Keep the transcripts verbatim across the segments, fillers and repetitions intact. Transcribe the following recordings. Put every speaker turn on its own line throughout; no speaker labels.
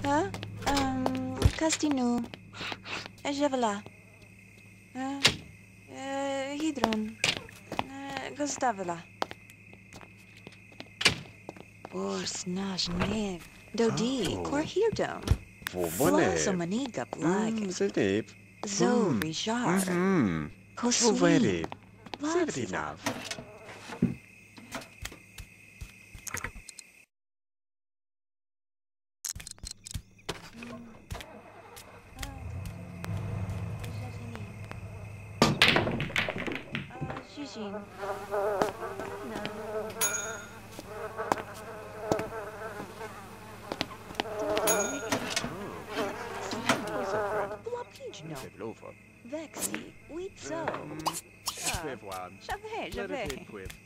Huh? Um, Castinu. Ejevala. Huh? Uh, Hydron. Uh, Gustavela. Borsnash nev. Dodi, Corhirdon. Flazo maniga blag.
Zedip.
Zo Richard.
Hmm.
Kosui.
Zedinav.
Shushin. No. Vexi, Witzo. J'avais, j'avais.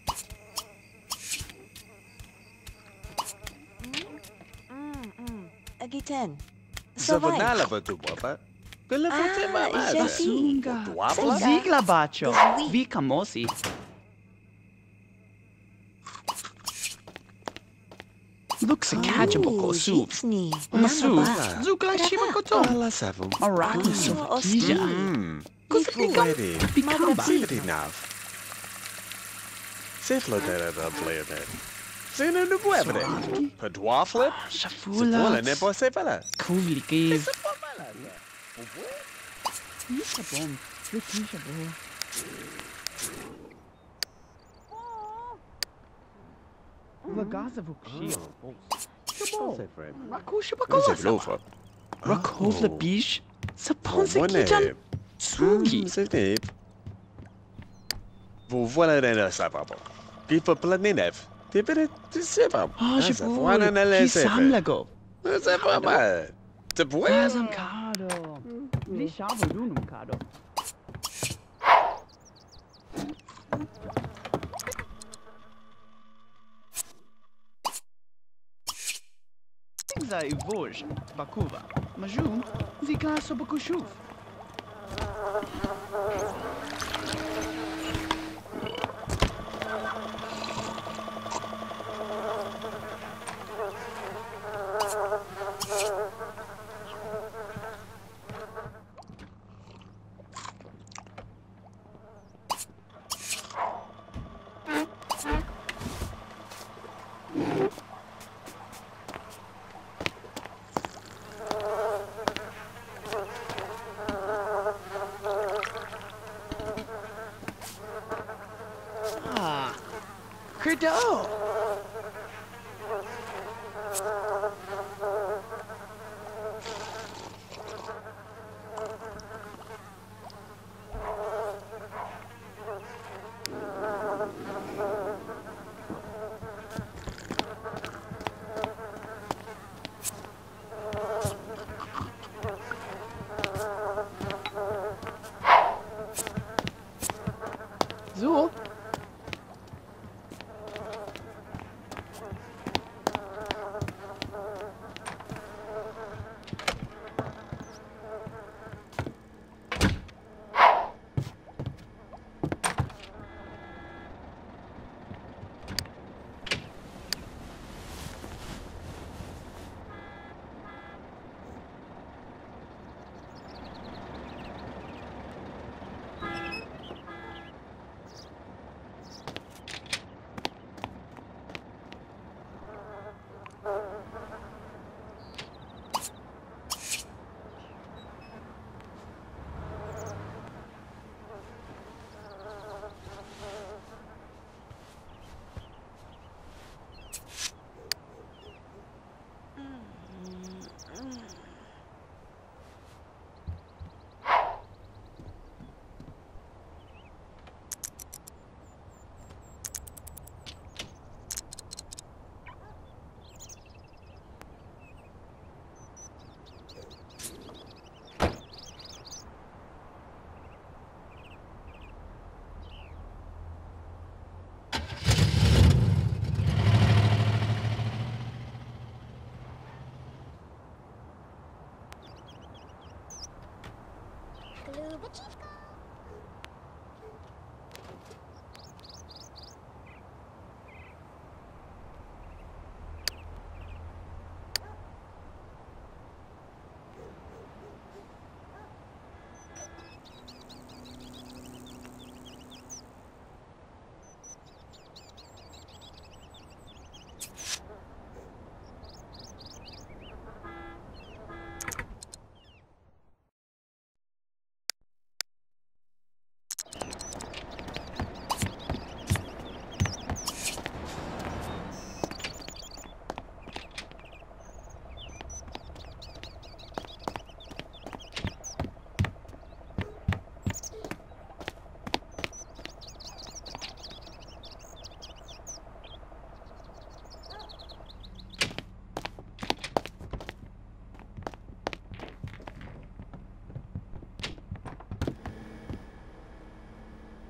Agiten.
Zavanala Batuapa.
Ah, Jesse.
Zigla bacio. Vi camosi. Looks a catchable kosu. Masu. Zugla shimakoto. Maraki sofakija. Kusapikam. Pikamba.
Zedinav. Siflo dera da blede. Zena no buevre. Padwaflip.
Shafula.
Wala ne posepala.
Kuvli cave. Nisha bom. Nisha bom. Lagaza vukshia. Rakusha bakosa. Rakovla bish. Saponsa kijan. Sugi.
Zedip. Vous voilà dans la savabo. Pipa planinev. Tipere tisebam.
Ah, je
Voilà
vois.
na le
Qui
sefe.
samlago.
C'est pas mal. Te puedo.
Gazam cado. Li shavo lunum cado. Zai voj. Bakuva. Majum. Zikaso bakushuf. Ah. Credo. So.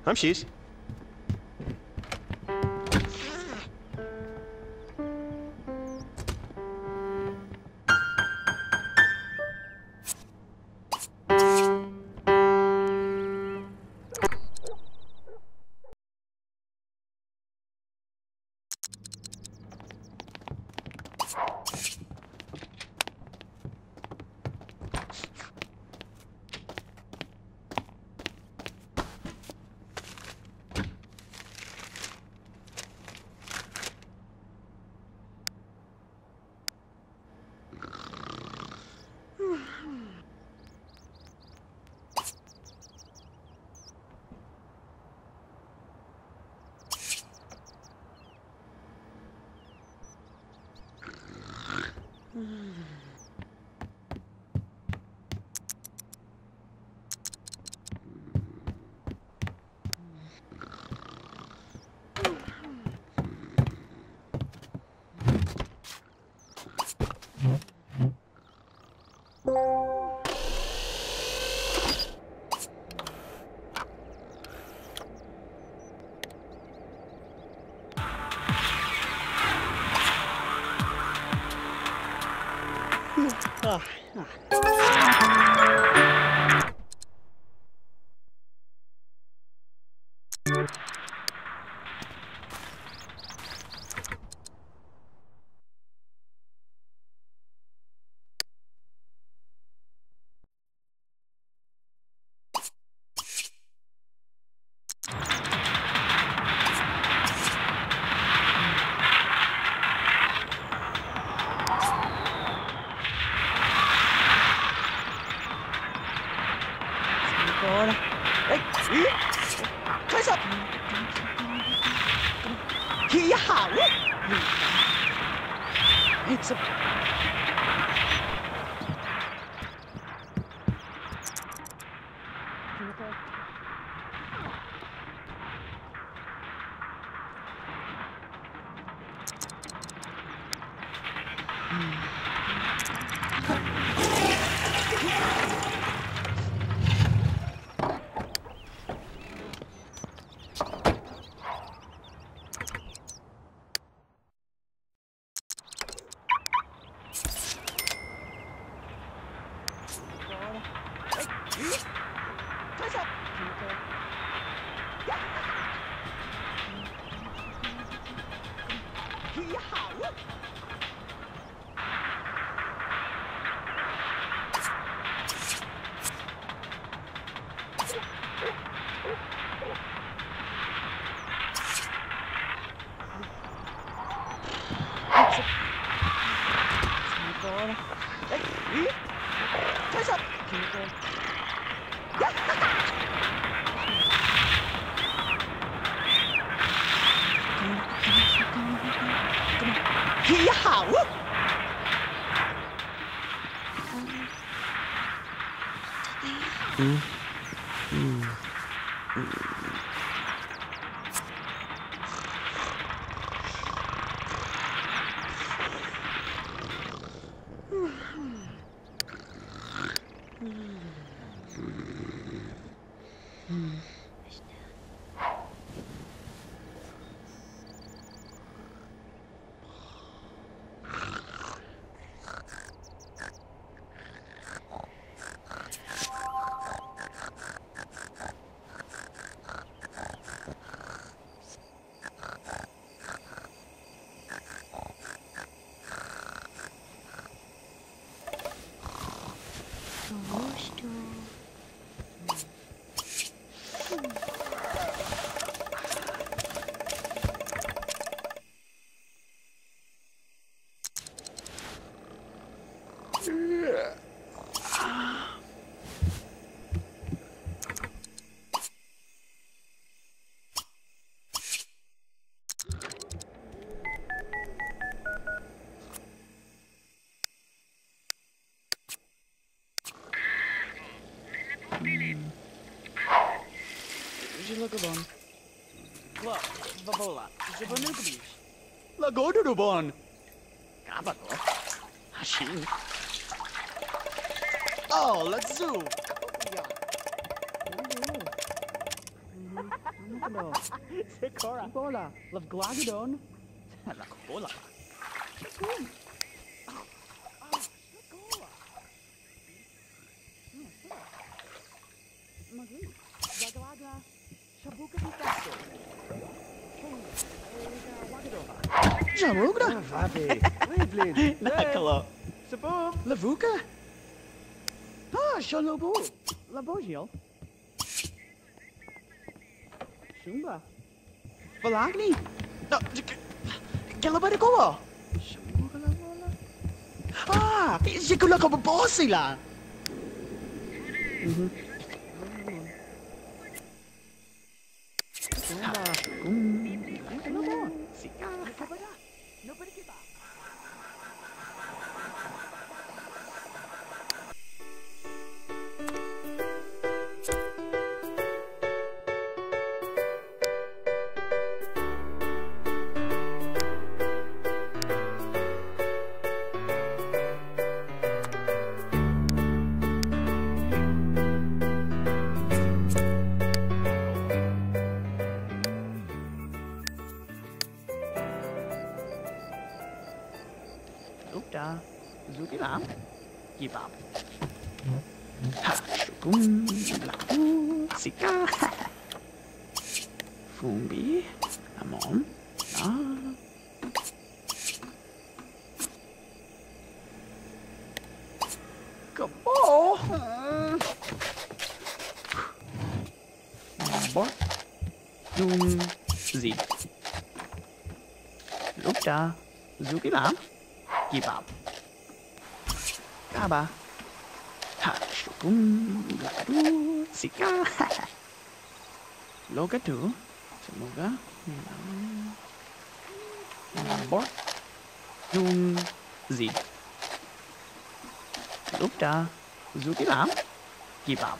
Hamshies.
Lagobon.
What? Babola. Jabonukabish.
Lagodurubon.
Gabago. Hashin.
Oh, let's zoo.
Yeah.
Ano?
Sekora.
Bola. Lav glagadon.
La cola.
Magui. Gagalaga. Shabuka Picasso. Jamugra.
Vavi. Rivlin.
Nakalo.
Sabub. Lavuka. Ah, Shalobu. Labogio. Shumba. Balagni. No, Kalabaricoa. Shamuga la bola. Ah, Jikula Kabosila. Mhm. Lukta, Zuki Lam, give up. Ha, Shukum, Laku, Sika, Fumbi, Amon, Na. Kabo, Bot, Dum, Zi. Lukta, Zuki Lam. Give up. Kaba. Ha, Shukum, Laku, Sika. Loga tu. Semoga. Bot. Nung. Zi. Lukta. Zuki Lam. Give up.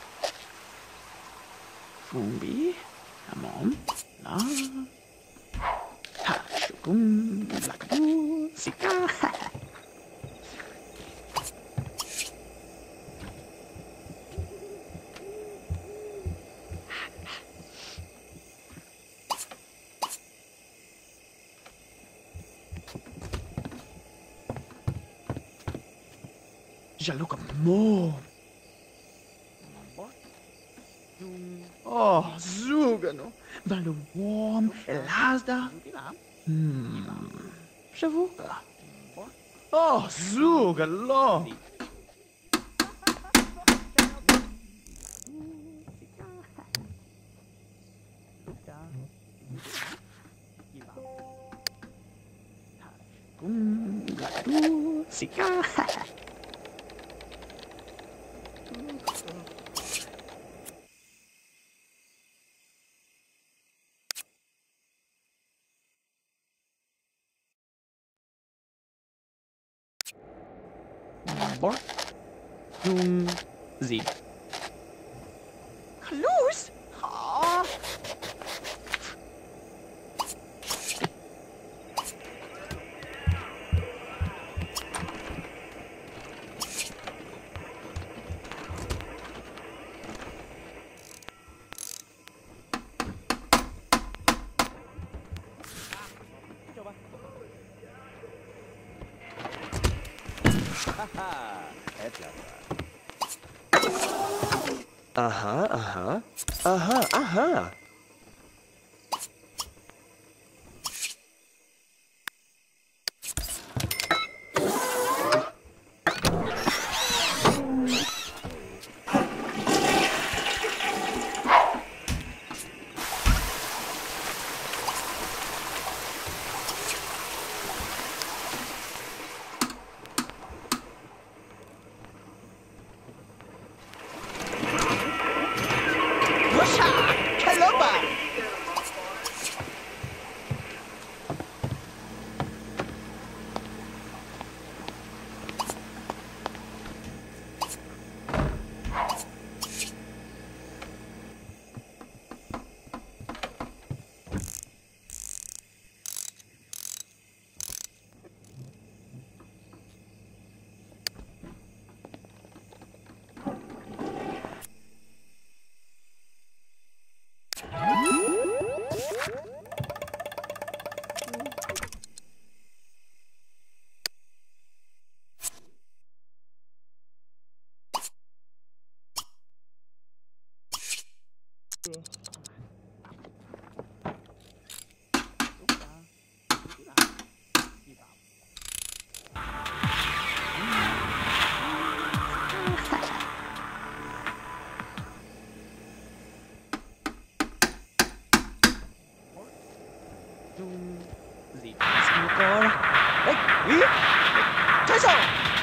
Fumbi. Amon. Na. Ha, Shukum, Laku, Sika. Já look more. Oh, Zugano. Valu warm, Elazda. Hmm. Shavuka. Oh, Zugalo. Sika. Bort. Nung. Zi. Loose? Ah.
Aha, aha. Aha, aha.
Hello, 咦？推手。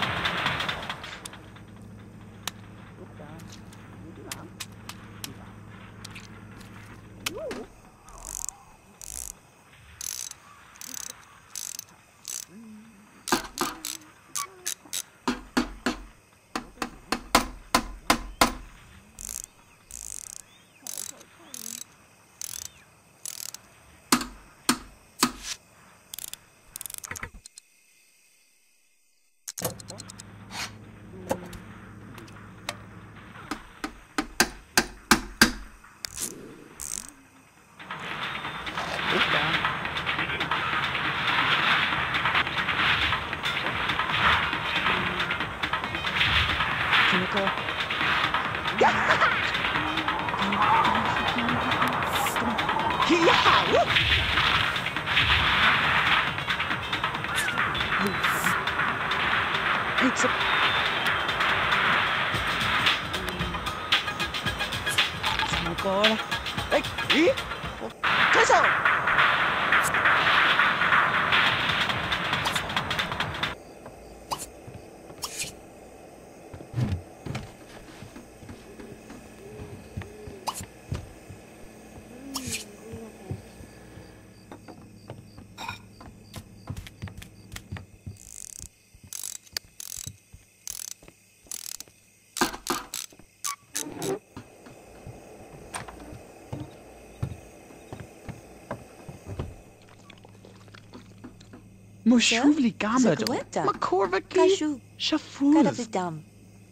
過啦！誒，咦？推手！مشوف لي كاميرو ما كوربكي
كاشو
شفوز
كرف الدم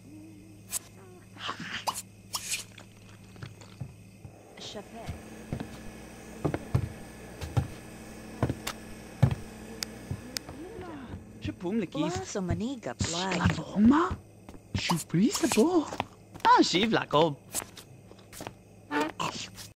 الشفاء
شبهم لك كيف
بلاصو منيقة بلاي
شكلها فهمة شو بريسة بو اه شيف لعقوب